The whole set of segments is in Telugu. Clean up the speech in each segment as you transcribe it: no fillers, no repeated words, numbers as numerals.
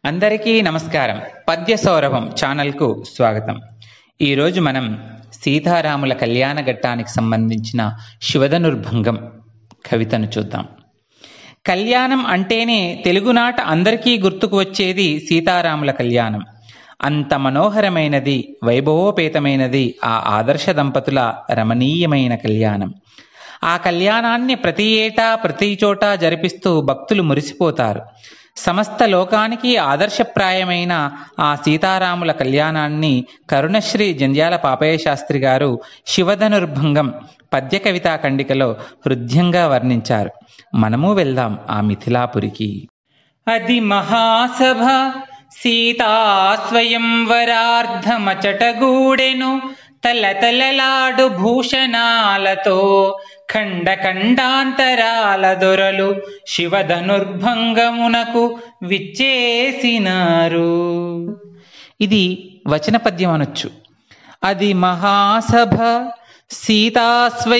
అందరికీ నమస్కారం. పద్య సౌరభం ఛానల్కు స్వాగతం. ఈరోజు మనం సీతారాముల కళ్యాణ ఘట్టానికి సంబంధించిన శివధనుర్భంగం కవితను చూద్దాం. కళ్యాణం అంటేనే తెలుగునాట అందరికీ గుర్తుకు వచ్చేది సీతారాముల కళ్యాణం. అంత మనోహరమైనది, వైభవోపేతమైనది ఆ ఆదర్శ దంపతుల రమణీయమైన కళ్యాణం. ఆ కళ్యాణాన్ని ప్రతి ఏటా ప్రతి చోట జరిపిస్తూ భక్తులు మురిసిపోతారు. సమస్త లోకానికి ఆదర్శప్రాయమైన ఆ సీతారాముల కళ్యాణాన్ని కరుణశ్రీ జంధ్యాల పాపయ్య శాస్త్రి గారు శివధనుర్భంగం పద్య కవితా ఖండికలో హృద్యంగా వర్ణించారు. మనము వెళ్దాం ఆ మిథిలాపురికి. అది మహాసభ సీతా స్వయంవరార్ధమచటగూడెను, తలతలలాడు భూషణాలతో ఖండఖండాంతరాల దొరలు శివధనుర్భంగమునకు విచ్చేసినారు. ఇది వచన పద్యం అనొచ్చు. అది మహాసభ సీతా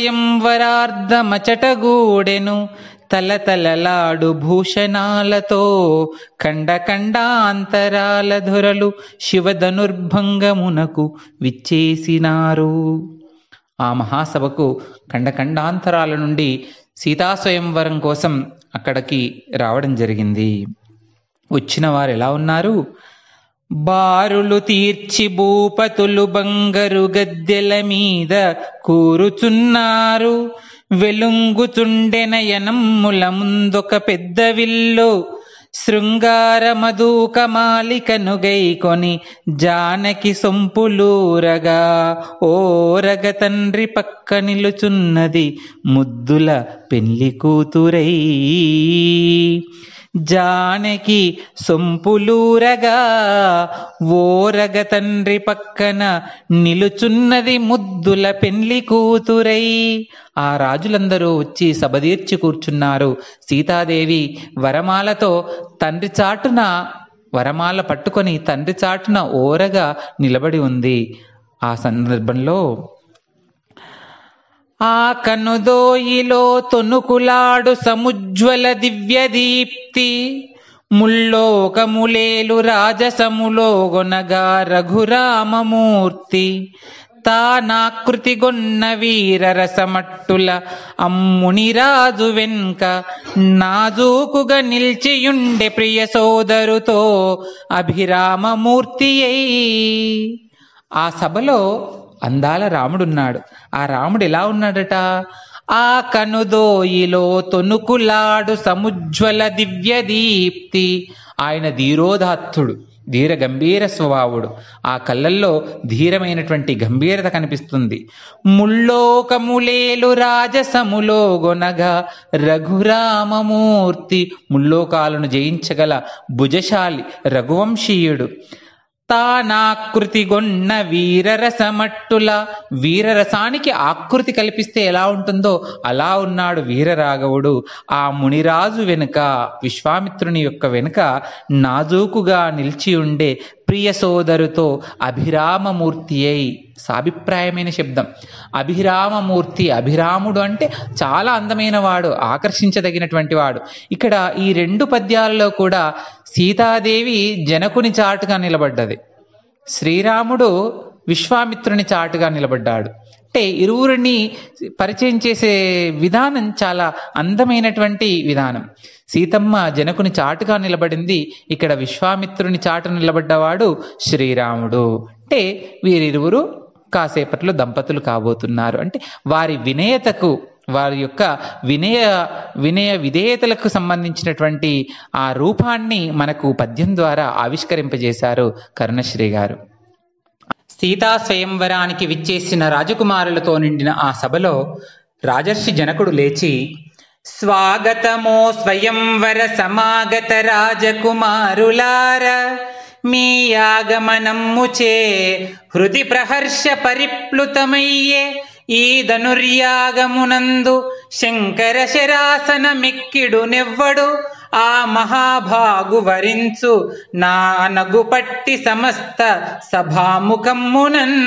స్వయంవరార్ధమచటగూడెను, తలతలలాడు భూషణాలతో ఖండఖండాంతరాల దొరలు శివధనుర్భంగమునకు విచ్చేసినారు. ఆ మహాసభకు ఖండఖండాంతరాల నుండి సీతా స్వయంవరం కోసం అక్కడికి రావడం జరిగింది. వచ్చిన వారు ఎలా ఉన్నారు? బారులు తీర్చి భూపతులు బంగారు గద్దెల మీద కూరుచున్నారు. వెలుంగుచుండెన యనమ్ముల ముందొక పెద్ద విల్లు, శృంగార మధుక మాలికను గైకొని జానకి సొంపులూరగా ఓరగ తండ్రి పక్క నిలుచున్నది ముద్దుల పెళ్లి కూతురై. జానకి సొంపులూరగా ఓరగ తండ్రి పక్కన నిలుచున్నది ముద్దుల పెళ్లి కూతురై. ఆ రాజులందరూ వచ్చి సభదీర్చి కూర్చున్నారు. సీతాదేవి వరమాలతో తండ్రి చాటున వరమాల పట్టుకొని తండ్రి చాటున ఓరగా నిలబడి ఉంది. ఆ సందర్భంలో ఆ కనుదోయిలో తొనుకులాడు సముజ్వల దివ్య దీప్తి, ముల్లోకములేలు రాజసములోగొనగా రఘురామమూర్తి. తానాకృతి గొన్న వీరరసమట్టుల అమ్మునిరాజు వెన్క నాజూకుగా నిల్చియుండె ప్రియ సోదరుతో అభిరామమూర్తి అయి. ఆ సభలో అందాల రాముడున్నాడు. ఆ రాముడు ఎలా ఉన్నాడట? ఆ కనుదోయిలో తొనుకులాడు సముజ్వల దివ్య దీప్తి. ఆయన ధీరోదాత్తుడు, ధీర గంభీర స్వభావుడు. ఆ కళ్ళల్లో ధీరమైనటువంటి గంభీరత కనిపిస్తుంది. ముల్లోకములేలు రాజసములో గొనగా రఘురామమూర్తి. ముల్లోకాలను జయించగల భుజశాలి రఘువంశీయుడు. తానాకృతి గొన్న వీరరసమట్టుల, వీరరసానికి ఆకృతి కల్పిస్తే ఎలా ఉంటుందో అలా ఉన్నాడు వీరరాఘవుడు. ఆ మునిరాజు వెనుక, విశ్వామిత్రుని యొక్క వెనుక నాజూకుగా నిలిచి ఉండే ప్రియ సోదరుతో అభిరామమూర్తి అయి. సాభిప్రాయమైన శబ్దం అభిరామమూర్తి. అభిరాముడు అంటే చాలా అందమైన వాడు, ఆకర్షించదగినటువంటి వాడు. ఇక్కడ ఈ రెండు పద్యాలలో కూడా సీతాదేవి జనకుని చాటుగా నిలబడ్డది, శ్రీరాముడు విశ్వామిత్రుని చాటుగా నిలబడ్డాడు. అంటే ఇరువురిని పరిచయం చేసే విధానం చాలా అందమైనటువంటి విధానం. సీతమ్మ జనకుని చాటుగా నిలబడింది, ఇక్కడ విశ్వామిత్రుని చాటు నిలబడ్డవాడు శ్రీరాముడు. అంటే వీరిరువురు కాసేపట్లో దంపతులు కాబోతున్నారు. అంటే వారి వినయతకు, వారి యొక్క వినయ విధేయతలకు సంబంధించినటువంటి ఆ రూపాన్ని మనకు పద్యం ద్వారా ఆవిష్కరింపజేశారు కరుణశ్రీ గారు. సీతా స్వయంవరానికి విచ్చేసిన రాజకుమారులతో నిండిన ఆ సభలో రాజర్షి జనకుడు లేచి, స్వాగతమో స్వయంవర సమాగత రాజకుమారులార, మీ యాగమనమ్ముచే హృది ప్రహర్ష పరిప్లుతమయ్యే ఈ ధనుర్యాగమునందు శంకర శరాసన మెక్కిడు నెవ్వడు ఆ మహాభాగు వరించు నా అనగు పట్టి సమస్త సభాముఖమ్మునన్.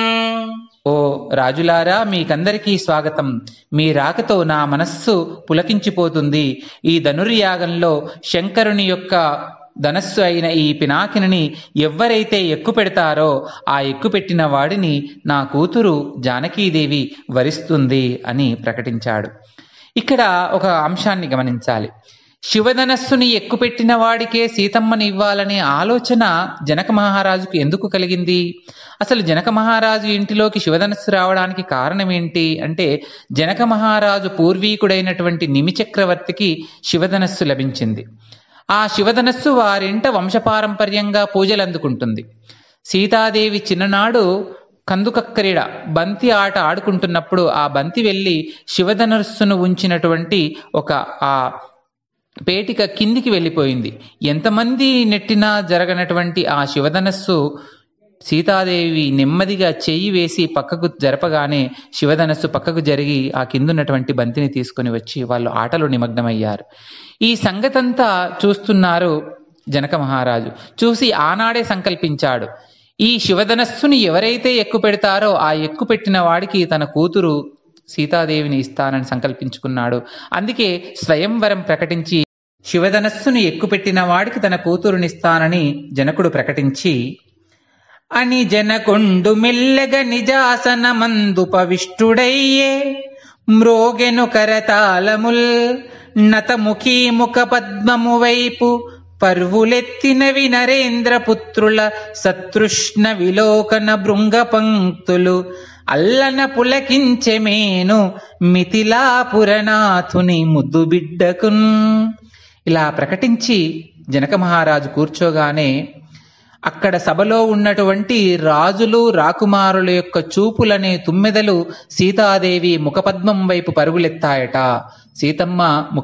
ఓ రాజులారా, మీకందరికీ స్వాగతం. మీ రాకతో నా మనస్సు పులకించిపోతుంది. ఈ ధనుర్యాగంలో శంకరుని యొక్క ధనస్సు అయిన ఈ పినాకిని ఎవ్వరైతే ఎక్కుపెడతారో ఆ ఎక్కుపెట్టిన వాడిని నా కూతురు జానకీదేవి వరిస్తుంది అని ప్రకటించాడు. ఇక్కడ ఒక అంశాన్ని గమనించాలి. శివధనస్సుని ఎక్కుపెట్టిన వాడికే సీతమ్మని ఇవ్వాలనే ఆలోచన జనక మహారాజుకు ఎందుకు కలిగింది? అసలు జనక మహారాజు ఇంటిలోకి శివధనస్సు రావడానికి కారణం ఏంటి అంటే, జనక మహారాజు పూర్వీకుడైనటువంటి నిమిచక్రవర్తికి శివధనస్సు లభించింది. ఆ శివధనస్సు వారింట వంశపారంపర్యంగా పూజలు అందుకుంటుంది. సీతాదేవి చిన్ననాడు కందుకక్రీడ బంతి ఆట ఆడుకుంటున్నప్పుడు ఆ బంతి వెళ్ళి శివధనస్సును ఉంచినటువంటి ఒక ఆ పేటిక కిందికి వెళ్ళిపోయింది. ఎంతమంది నెట్టినా జరగనటువంటి ఆ శివధనస్సు సీతాదేవి నెమ్మదిగా చెయ్యి వేసి పక్కకు జరపగానే శివధనస్సు పక్కకు జరిగి ఆ కిందున్నటువంటి బంతిని తీసుకుని వచ్చి వాళ్ళు ఆటలో నిమగ్నమయ్యారు. ఈ సంగతంతా చూస్తున్నారు జనక మహారాజు. చూసి ఆనాడే సంకల్పించాడు, ఈ శివధనస్సుని ఎవరైతే ఎక్కుపెడతారో ఆ ఎక్కుపెట్టిన వాడికి తన కూతురు సీతాదేవిని ఇస్తానని సంకల్పించుకున్నాడు. అందుకే స్వయంవరం ప్రకటించి శివధనస్సును ఎక్కుపెట్టిన వాడికి తన కూతురునిస్తానని జనకుడు ప్రకటించి, అని జనకొండు మెల్లగ నిజాసనమందుపవిష్టుడయ్యే మ్రోగెను కరతాళముల్ నతముఖీ ముఖ పద్మము వైపు పర్వులెత్తినవి నరేంద్ర పుత్రుల సతృష్ణ విలోకన భృంగ పంక్తులు అల్లన పులకించెమేను మిథిలాపురనాథుని ముద్దు బిడ్డకున్. ఇలా ప్రకటించి జనక మహారాజు కూర్చోగానే అక్కడ సభలో ఉన్నటువంటి రాజులు రాకుమారుల యొక్క చూపులనే తుమ్మెదలు సీతాదేవి ముఖపద్మం వైపు పరుగులెత్తాయట. సీతమ్మ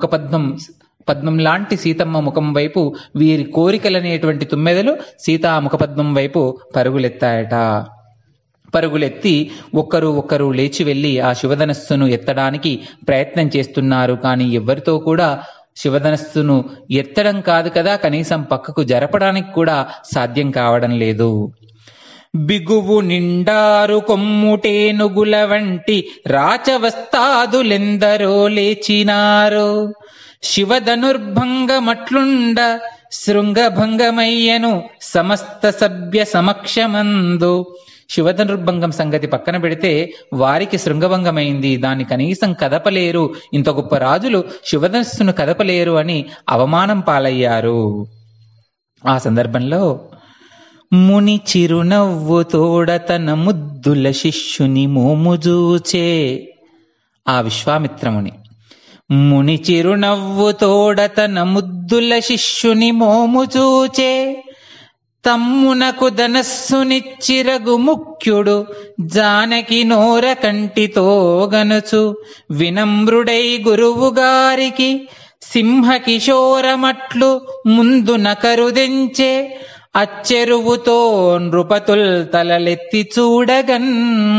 పద్మం లాంటి సీతమ్మ ముఖం వైపు వీరి కోరికలనేటువంటి తుమ్మెదలు సీతా ముఖపద్మం వైపు పరుగులెత్తాయట. పరుగులెత్తి ఒక్కరు లేచి వెళ్ళి ఆ శివధనస్సును ఎత్తడానికి ప్రయత్నం చేస్తున్నారు. కానీ ఎవరితో కూడా శివధనస్సును ఎత్తడం కాదు కదా, కనీసం పక్కకు జరపడానికి కూడా సాధ్యం కావడం లేదు. బిగువు నిండారు కొమ్ముటేనుగుల వంటి రాచవస్తాదులెందరో లేచినారు. శివధనుర్భంగమట్లుండ శృంగభంగమయ్యను సమస్త సభ్య సమక్షమందు. శివధనుర్భంగం సంగతి పక్కన పెడితే వారికి శృంగభంగమైంది, దాన్ని కనీసం కదపలేరు, ఇంత గొప్ప రాజులు శివధనస్సును కదపలేరు అని అవమానం పాలయ్యారు. ఆ సందర్భంలో ముని చిరునవ్వు తోడ తన ముద్దుల శిష్యుని మోముజూచే. ఆ విశ్వామిత్రముని ముని చిరునవ్వు తోడ తన ముద్దుల శిష్యుని మోముజూచే. తమ్మునకు ధనస్సునిచ్చిరగు ముఖ్యుడు జానకి నోర కంటితో గనుచు వినమ్రుడై గురువు గారికి సింహ కిశోరమట్లు ముందున కరుదెంచే. అచ్చెరువుతో నృపతుల్ తలలెత్తి చూడగన్.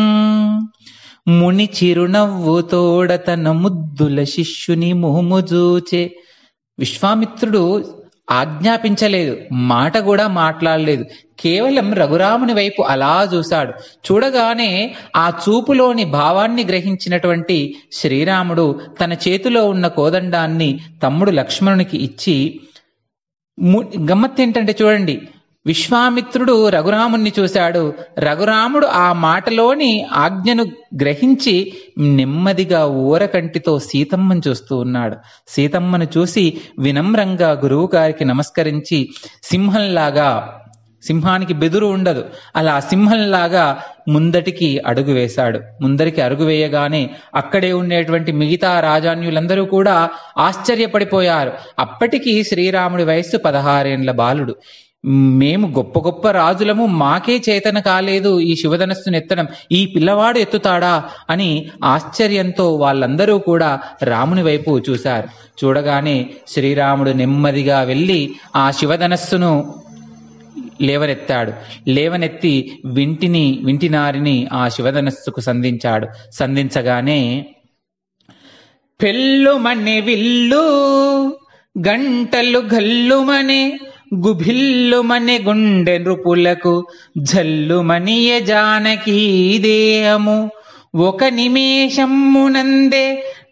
ముని చిరునవ్వు తోడ తన ముద్దుల శిష్యుని మోముజూచే. విశ్వామిత్రుడు ఆజ్ఞాపించలేదు, మాట కూడా మాట్లాడలేదు, కేవలం రఘురాముని వైపు అలా చూశాడు. చూడగానే ఆ చూపులోని భావాన్ని గ్రహించినటువంటి శ్రీరాముడు తన చేతిలో ఉన్న కోదండాన్ని తమ్ముడు లక్ష్మణునికి ఇచ్చి, గమ్మత్తు ఏంటంటే చూడండి, విశ్వామిత్రుడు రఘురాముణ్ణి చూశాడు, రఘురాముడు ఆ మాటలోని ఆజ్ఞను గ్రహించి నెమ్మదిగా ఊరకంటితో సీతమ్మను చూస్తూ ఉన్నాడు. సీతమ్మను చూసి వినమ్రంగా గురువు గారికి నమస్కరించి సింహంలాగా, సింహానికి బెదురు ఉండదు, అలా సింహంలాగా ముందటికి అడుగు వేశాడు. ముందరికి అడుగు వేయగానే అక్కడే ఉండేటువంటి మిగతా రాజాన్యులందరూ కూడా ఆశ్చర్యపడిపోయారు. అప్పటికి శ్రీరాముడి వయస్సు 16 ఏండ్ల బాలుడు. మేము గొప్ప గొప్ప రాజులము, మాకే చేతన కాలేదు ఈ శివధనస్సును ఎత్తడం, ఈ పిల్లవాడు ఎత్తుతాడా అని ఆశ్చర్యంతో వాళ్ళందరూ కూడా రాముని వైపు చూశారు. చూడగానే శ్రీరాముడు నెమ్మదిగా వెళ్ళి ఆ శివధనస్సును లేవనెత్తాడు. లేవనెత్తి వింటినారిని ఆ శివధనస్సుకు సంధించాడు. సంధించగానే పెళ్ళుమనే విల్లు గంటలు గల్లుమనే గుభిల్లుమనే గుండె నృపులకు జల్లుమనియ జానకీ దేహము ఒక నిమేషమునందే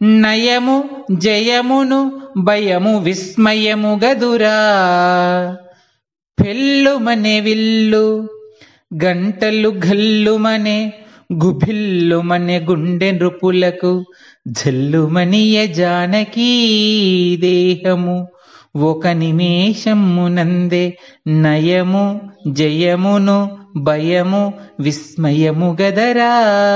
నయము జయమును భయము విస్మయము గదురా. పెళ్ళుమనే విల్లు గంటలు గల్లుమనే గుభిల్లుమనే గుండె నృపులకు జల్లుమనియ జానకీ దేహము ఒక నిమేషమునందే నయము జయమును భయము విస్మయము గదరా.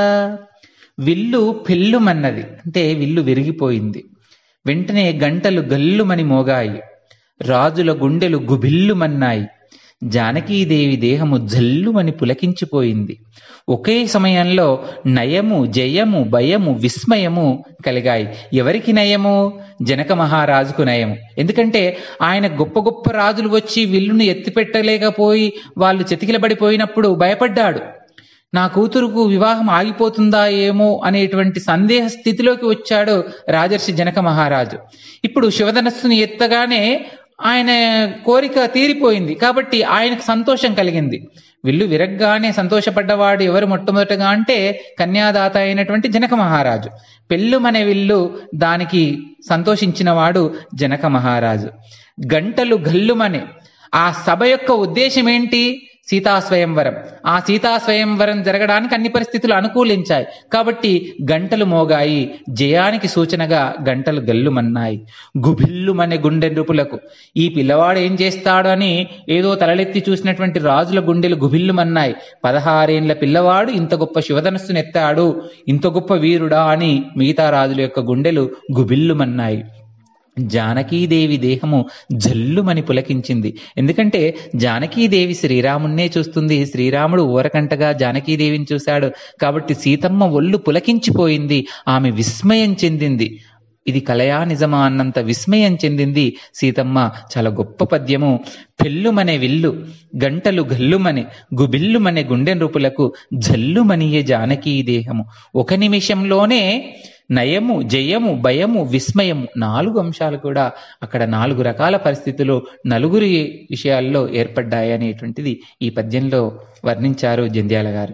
విల్లు పెళ్ళుమన్నది అంటే విల్లు విరిగిపోయింది. వెంటనే గంటలు గల్లుమని మోగాయి. రాజుల గుండెలు గుభిల్లుమన్నాయి. జానకీదేవి దేహము జల్లుమని పులకించిపోయింది. ఒకే సమయంలో నయము జయము భయము విస్మయము కలిగాయి. ఎవరికి నయము? జనక మహారాజుకు నయము. ఎందుకంటే ఆయన గొప్ప గొప్ప రాజులు వచ్చి విల్లును ఎత్తిపెట్టలేకపోయి వాళ్ళు చతికిలబడిపోయినప్పుడు భయపడ్డాడు. నా కూతురుకు వివాహం ఆగిపోతుందా ఏమో అనేటువంటి సందేహ స్థితిలోకి వచ్చాడు రాజర్షి జనక మహారాజు. ఇప్పుడు శివధనస్సుని ఎత్తగానే ఆయన కోరిక తీరిపోయింది కాబట్టి ఆయనకు సంతోషం కలిగింది. విల్లు విరగ్గానే సంతోషపడ్డవాడు ఎవరు మొట్టమొదటగా అంటే కన్యాదాత అయినటువంటి జనక మహారాజు. పెళ్ళుమనే విల్లు దానికి సంతోషించిన వాడు జనక మహారాజు. గంటలు గల్లుమనే ఆ సభ యొక్క ఉద్దేశం ఏంటి? సీతాస్వయంవరం. ఆ సీతాస్వయంవరం జరగడానికి అన్ని పరిస్థితులు అనుకూలించాయి కాబట్టి గంటలు మోగాయి. జయానికి సూచనగా గంటలు గల్లుమన్నాయి. గుభిల్లుమనే గుండె నృపులకు ఈ పిల్లవాడు ఏం చేస్తాడు అని ఏదో తలలెత్తి చూసినటువంటి రాజుల గుండెలు గుభిల్లుమన్నాయి. 16 ఏళ్ల పిల్లవాడు ఇంత గొప్ప శివధనస్సును ఎత్తాడు, ఇంత గొప్ప వీరుడా అని మిగతా రాజుల యొక్క గుండెలు గుభిల్లుమన్నాయి. జానకీదేవి దేహము జల్లుమని పులకించింది. ఎందుకంటే జానకీదేవి శ్రీరామున్నే చూస్తుంది. శ్రీరాముడు ఊరకంటగా జానకీదేవిని చూశాడు కాబట్టి సీతమ్మ ఒళ్ళు పులకించిపోయింది. ఆమె విస్మయం చెందింది. ఇది కలయా నిజమా అన్నంత విస్మయం చెందింది సీతమ్మ. చాలా గొప్ప పద్యము. పెళ్ళుమనే విల్లు గంటలు గల్లుమనే గుబిల్లుమనే గుండె నృపులకు జల్లుమనియే జానకీ దేహము. ఒక నిమిషంలోనే నయము జయము భయము విస్మయము 4 అంశాలు కూడా అక్కడ 4 రకాల పరిస్థితులు నలుగురి విషయాల్లో ఏర్పడ్డాయి అనేటువంటిది ఈ పద్యంలో వర్ణించారు జంధ్యాల గారు.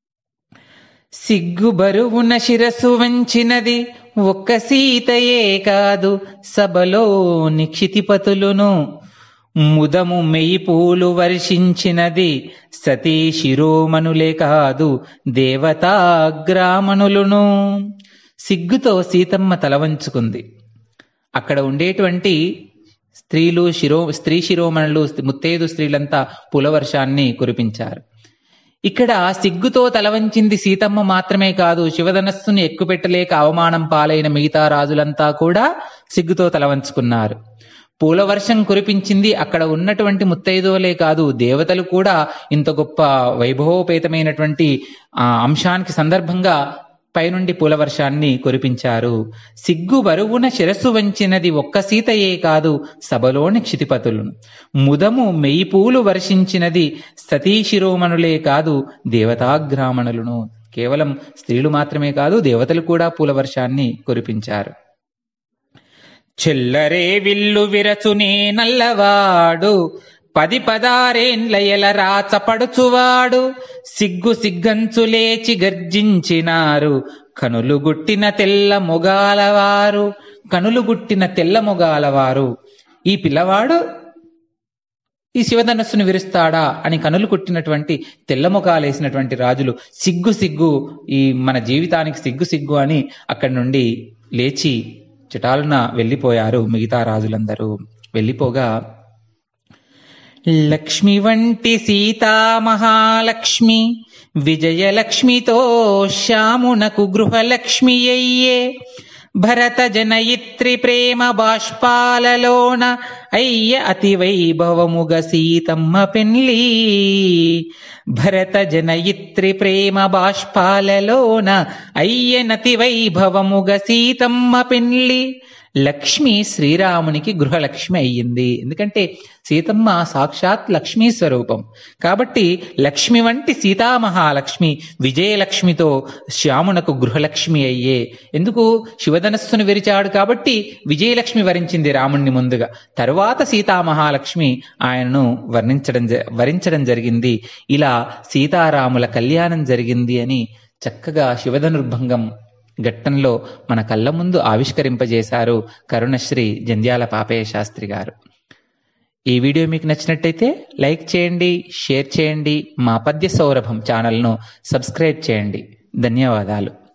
సిగ్గు బరువున శిరసు వంచినది ఒక్క సీతయే కాదు సభలో నిక్షితిపతులును ముదము మెయి పూలు వర్షించినది సతీ శిరోమణులే కాదు దేవతాగ్రామణులును. సిగ్గుతో సీతమ్మ తల వంచుకుంది. అక్కడ ఉండేటువంటి స్త్రీ శిరోమణులు ముత్తైదు స్త్రీలంతా పులవర్షాన్ని కురిపించారు. ఇక్కడ సిగ్గుతో తలవంచింది సీతమ్మ మాత్రమే కాదు, శివధనస్సును ఎక్కుపెట్టలేక అవమానం పాలైన మిగతా రాజులంతా కూడా సిగ్గుతో తలవంచుకున్నారు. పూలవర్షం కురిపించింది అక్కడ ఉన్నటువంటి ముత్తైదువులే కాదు, దేవతలు కూడా ఇంత గొప్ప వైభవోపేతమైనటువంటి అంశానికి సందర్భంగా పైనుండి పూలవర్షాన్ని కురిపించారు. సిగ్గు బరువున శిరస్సు వంచినది ఒక్క సీతయే కాదు సభలోని క్షితిపతులను ముదము మెయి పూలు వర్షించినది సతీ శిరోమణులే కాదు దేవతాగ్రామణులను. కేవలం స్త్రీలు మాత్రమే కాదు, దేవతలు కూడా పూలవర్షాన్ని కురిపించారు. చెల్లరే విల్లు విరచునే నల్లవాడు 10-16 రాచపడుచువాడు సిగ్గు సిగ్గంచు లేచి గర్జించినారు కనులు గుట్టిన తెల్ల మొగాలవారు. కనులు గుట్టిన తెల్ల మొగాలవారు. ఈ పిల్లవాడు ఈ శివధనస్సును విరుస్తాడా అని కనులు కుట్టినటువంటి తెల్ల మొగాలేసినటువంటి రాజులు సిగ్గు సిగ్గు, ఈ మన జీవితానికి సిగ్గు సిగ్గు అని అక్కడి నుండి లేచి చిటాలున వెళ్ళిపోయారు. మిగతా రాజులందరూ వెళ్ళిపోగా లక్ష్మి వంటి సీతా మహాలక్ష్మి విజయలక్ష్మితో శ్యామునకు గృహలక్ష్మి అయ్యే భరత జనయిత్రి ప్రేమ బాష్పాలలోన అయ్య అతి వైభవముగ సీతమ్మ పెండ్లి. భరత జనయిత్రి ప్రేమ బాష్పాలలోన అయ్యనతి వైభవముగ సీతమ్మ పెండ్లి. లక్ష్మి శ్రీరామునికి గృహలక్ష్మి అయ్యింది. ఎందుకంటే సీతమ్మ సాక్షాత్ లక్ష్మీ స్వరూపం కాబట్టి లక్ష్మి వంటి సీతామహాలక్ష్మి విజయలక్ష్మితో శ్యామునకు గృహలక్ష్మి అయ్యే. ఎందుకు? శివధనస్సును విరిచాడు కాబట్టి విజయలక్ష్మి వరించింది రాముణ్ణి ముందుగా, తరువాత సీతామహాలక్ష్మి ఆయనను వరించడం జరిగింది. ఇలా సీతారాముల కళ్యాణం జరిగింది అని చక్కగా శివధనుర్భంగం ఘట్టంలో మన కళ్ళ ముందు ఆవిష్కరింపజేశారు కరుణశ్రీ జంధ్యాల పాపయ్య శాస్త్రి గారు. ఈ వీడియో మీకు నచ్చినట్టయితే లైక్ చేయండి, షేర్ చేయండి. మా పద్య సౌరభం ఛానల్ను సబ్స్క్రైబ్ చేయండి. ధన్యవాదాలు.